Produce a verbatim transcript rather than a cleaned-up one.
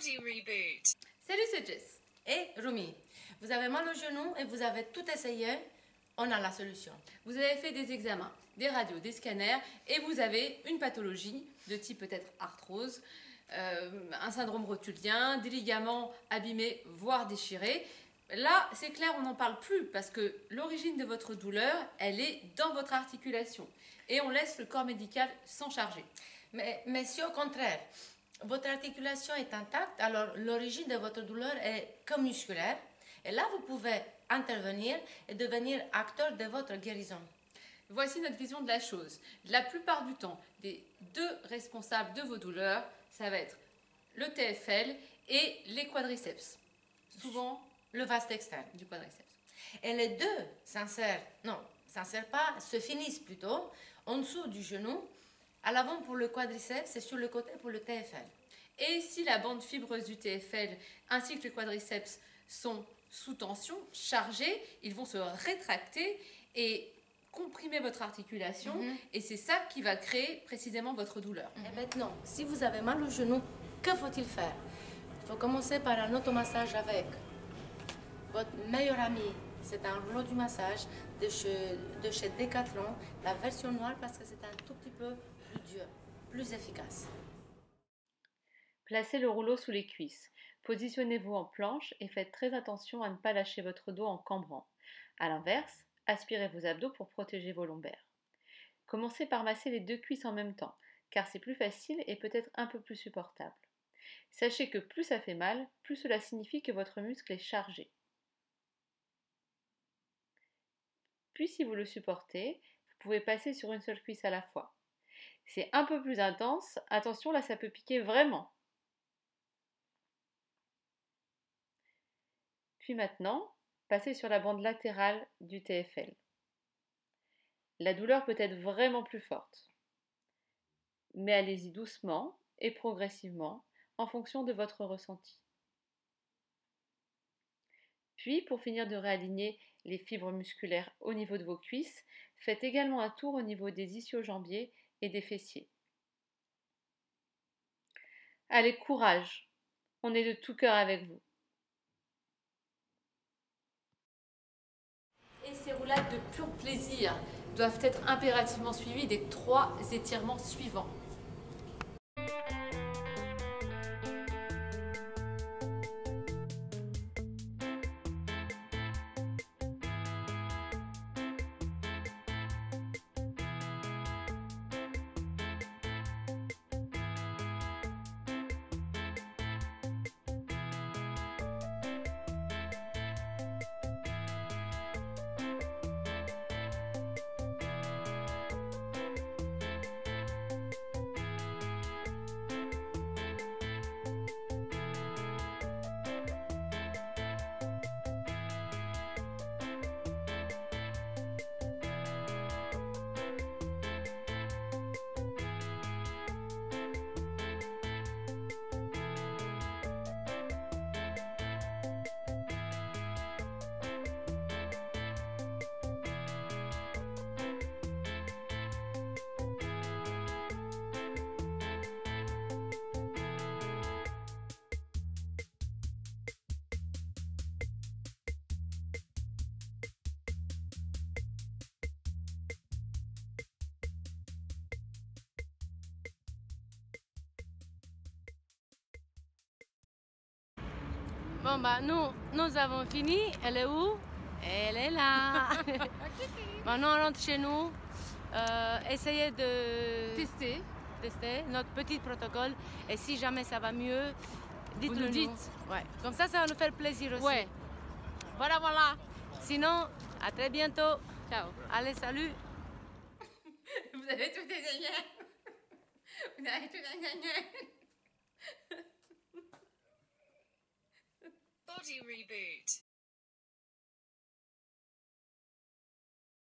Body Reboot. Salut, c'est Jess et Rumi. Vous avez mal au genou et vous avez tout essayé, on a la solution. Vous avez fait des examens, des radios, des scanners et vous avez une pathologie de type peut-être arthrose, euh, un syndrome rotulien, des ligaments abîmés, voire déchirés. Là, c'est clair, on n'en parle plus parce que l'origine de votre douleur, elle est dans votre articulation et on laisse le corps médical s'en charger. Mais, mais si au contraire, votre articulation est intacte, alors l'origine de votre douleur est que musculaire. Et là, vous pouvez intervenir et devenir acteur de votre guérison. Voici notre vision de la chose. La plupart du temps, les deux responsables de vos douleurs, ça va être le T F L et les quadriceps. Souvent, le vaste externe du quadriceps. Et les deux s'insèrent, non, s'insèrent pas, se finissent plutôt en dessous du genou, à l'avant pour le quadriceps et sur le côté pour le T F L. Et si la bande fibreuse du T F L ainsi que le quadriceps sont sous tension, chargés, ils vont se rétracter et comprimer votre articulation mm-hmm. et c'est ça qui va créer précisément votre douleur. Mm-hmm. Et maintenant, si vous avez mal au genou, que faut-il faire? Il faut commencer par un automassage avec votre meilleur ami. C'est un rouleau du massage de chez, de chez Decathlon, la version noire parce que c'est un tout petit peu plus dur, plus efficace. Placez le rouleau sous les cuisses. Positionnez-vous en planche et faites très attention à ne pas lâcher votre dos en cambrant. A l'inverse, aspirez vos abdos pour protéger vos lombaires. Commencez par masser les deux cuisses en même temps, car c'est plus facile et peut-être un peu plus supportable. Sachez que plus ça fait mal, plus cela signifie que votre muscle est chargé. Puis si vous le supportez, vous pouvez passer sur une seule cuisse à la fois. C'est un peu plus intense, attention là ça peut piquer vraiment. Puis maintenant, passez sur la bande latérale du T F L. La douleur peut être vraiment plus forte, mais allez-y doucement et progressivement en fonction de votre ressenti. Puis, pour finir de réaligner les fibres musculaires au niveau de vos cuisses, faites également un tour au niveau des ischio-jambiers et des fessiers. Allez, courage! On est de tout cœur avec vous. Et ces roulades de pur plaisir doivent être impérativement suivies des trois étirements suivants. Bon bah nous, nous avons fini. Elle est où? Elle est là. Maintenant on rentre chez nous. Euh, essayez de tester. tester notre petit protocole. Et si jamais ça va mieux, dites-le nous. Dites. Ouais. Comme ça, ça va nous faire plaisir aussi. Ouais. Voilà, voilà. Sinon, à très bientôt. Ciao. Allez, salut. Vous avez tout gagné. Vous avez tout gagné. Body Reboot.